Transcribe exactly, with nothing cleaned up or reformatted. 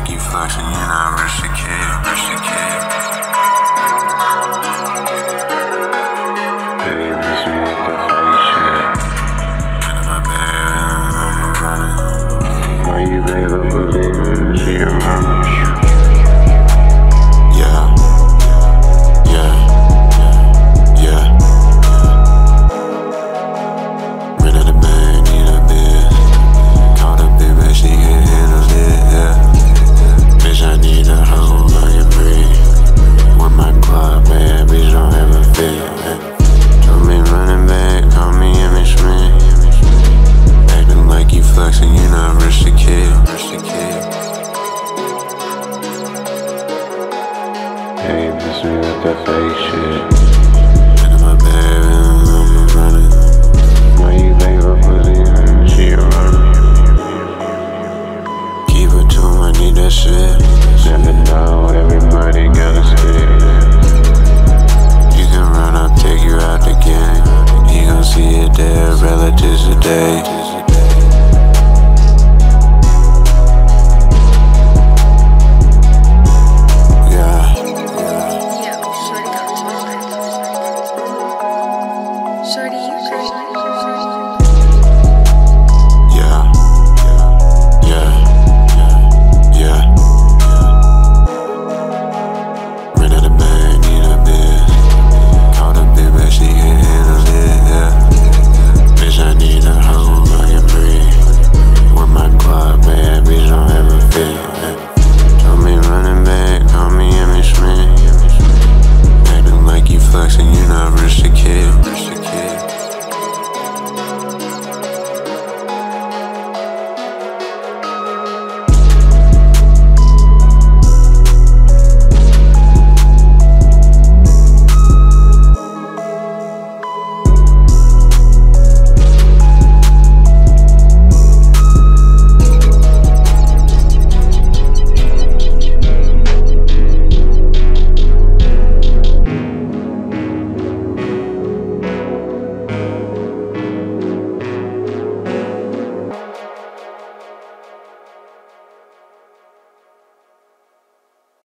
like you flexing, you're not rich the kid, rich the kid. Hey, this is what the fake shit. Get in my bed, I'm running. Why you gave up believing to your mama? Yeah, yeah, yeah. Ran out of bag, need a bed. Called a big bitch, she can handle it, yeah. Bitch, I need a hoe, I can breathe. With my club, bad bitch, don't have a fit, yeah. Told me running back, call me Emmitt Smith. Acting like you flexing, you not rich the kid, rich the kid. Hey, this me with that fake shit. Get in my bed, I'm running. Why you gave up believing she a runner? Keep it to him, I need that shit. Never know, everybody got a stick. You can run, I'll take you out the game. You gon' see it there, relatives today.